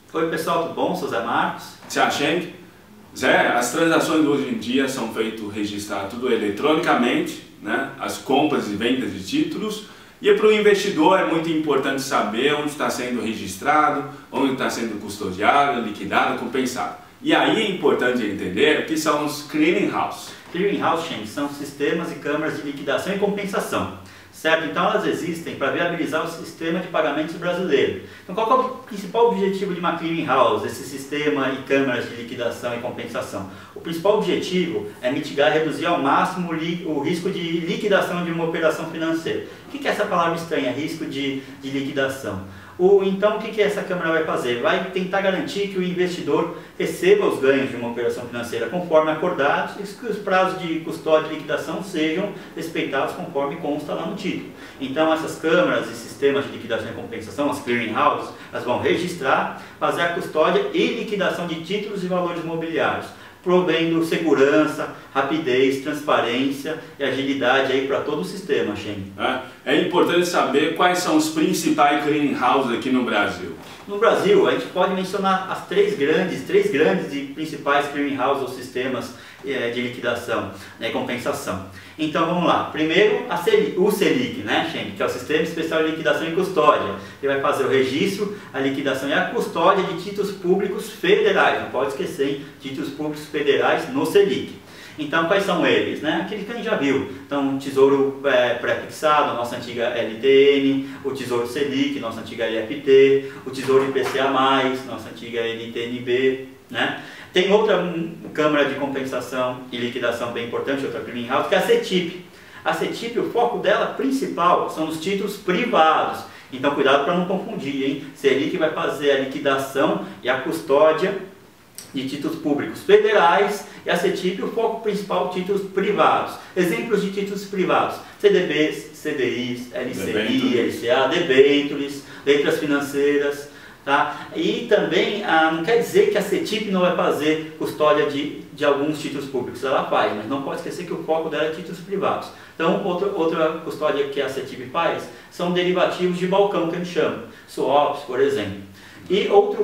Oi pessoal, tudo bom? Sou Zé Marcos. Tchau, Sheng. Zé, as transações hoje em dia são feitas, registradas tudo eletronicamente, né? As compras e vendas de títulos. E para o investidor é muito importante saber onde está sendo registrado, onde está sendo custodiado, liquidado, compensado. E aí é importante entender o que são os clearing house. Clearing house, Sheng, são sistemas e câmaras de liquidação e compensação. Certo? Então elas existem para viabilizar o sistema de pagamentos brasileiro. Então qual é o principal objetivo de uma clearing house, esse sistema e câmaras de liquidação e compensação? O principal objetivo é mitigar e reduzir ao máximo o risco de liquidação de uma operação financeira. O que é essa palavra estranha, risco de liquidação? Então o que essa câmara vai fazer? Vai tentar garantir que o investidor receba os ganhos de uma operação financeira conforme acordados e que os prazos de custódia e liquidação sejam respeitados conforme consta lá no título. Então essas câmaras e sistemas de liquidação e compensação, as clearing houses, elas vão registrar, fazer a custódia e liquidação de títulos e valores imobiliários, provendo segurança, rapidez, transparência e agilidade aí para todo o sistema, Sheng. É importante saber quais são os principais clearing houses aqui no Brasil. No Brasil, a gente pode mencionar as três grandes e principais clearing houses ou sistemas de liquidação e compensação. Então vamos lá. Primeiro, o Selic, né, Sheng, que é o Sistema Especial de Liquidação e Custódia. Ele vai fazer o registro, a liquidação e a custódia de títulos públicos federais. Não pode esquecer, hein? Títulos públicos federais no Selic. Então, quais são eles? Né? Aquele que a gente já viu. Então, o Tesouro Pré-Fixado, nossa antiga LTN, o Tesouro Selic, nossa antiga LFT, o Tesouro IPCA+, nossa antiga NTNB, né? Tem outra câmara de compensação e liquidação bem importante, outra clearing house, que é a CETIP. A CETIP, o foco dela principal são os títulos privados. Então, cuidado para não confundir, hein? Selic vai fazer a liquidação e a custódia de títulos públicos federais e a CETIP, o foco principal, títulos privados. Exemplos de títulos privados: CDBs, CDIs, LCI, LCA, debêntures, letras financeiras. Tá? E também não quer dizer que a CETIP não vai fazer custódia de alguns títulos públicos, ela faz, mas não pode esquecer que o foco dela é títulos privados. Então, outra custódia que a CETIP faz são derivativos de balcão, que a gente chama, swaps, por exemplo. E outra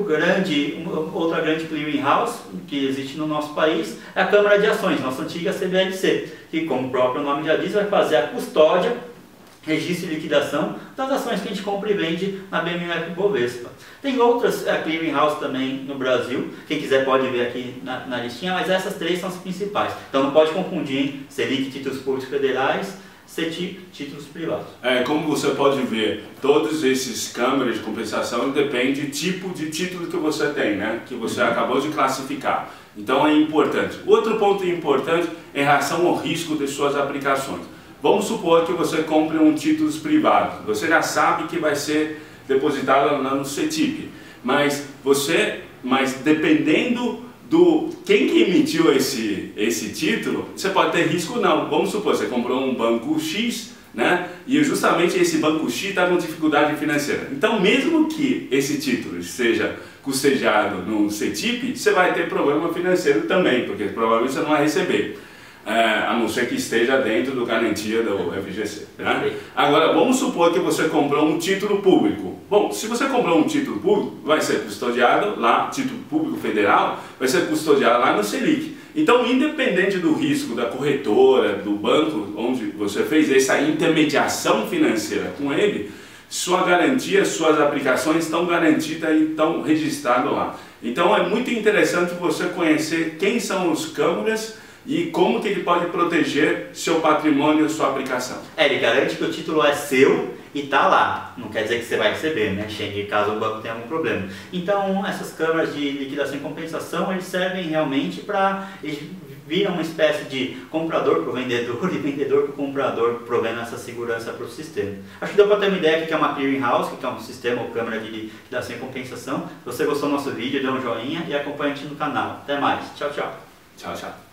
grande clearing house que existe no nosso país é a Câmara de Ações, nossa antiga CBLC, que, como o próprio nome já diz, vai fazer a custódia, registro e liquidação das ações que a gente compra e vende na BMF Bovespa. Tem outras clearing house também no Brasil, quem quiser pode ver aqui na listinha, mas essas três são as principais. Então não pode confundir, hein? Selic, títulos públicos federais, CETIP, títulos privados. Como você pode ver, todos esses câmaras de compensação depende do tipo de título que você tem, né? Que você acabou de classificar. Então é importante. Outro ponto importante é em relação ao risco de suas aplicações. Vamos supor que você compre um título privado. Você já sabe que vai ser depositado lá no CETIP. Mas dependendo do quem que emitiu esse título, você pode ter risco ou não. Vamos supor, você comprou um banco X, né? E justamente esse banco X está com dificuldade financeira. Então, mesmo que esse título seja custodiado no CETIP, você vai ter problema financeiro também, porque provavelmente você não vai receber. A não ser que esteja dentro do garantia do FGC. Né? Agora, vamos supor que você comprou um título público. Bom, se você comprou um título público, vai ser custodiado lá, título público federal, vai ser custodiado lá no Selic. Então, independente do risco da corretora, do banco, onde você fez essa intermediação financeira com ele, sua garantia, suas aplicações estão garantidas e estão registradas lá. Então, é muito interessante você conhecer quem são os câmaras e como que ele pode proteger seu patrimônio e sua aplicação. Ele garante que o título é seu e está lá. Não quer dizer que você vai receber, né, Sheng, caso o banco tenha algum problema. Então, essas câmaras de liquidação e compensação, eles servem realmente para... Eles viram uma espécie de comprador para o vendedor e vendedor para o comprador, provendo essa segurança para o sistema. Acho que deu para ter uma ideia do que é uma clearing house, que é um sistema ou câmara de liquidação e compensação. Se você gostou do nosso vídeo, dê um joinha e acompanhe a gente no canal. Até mais. Tchau, tchau. Tchau, tchau.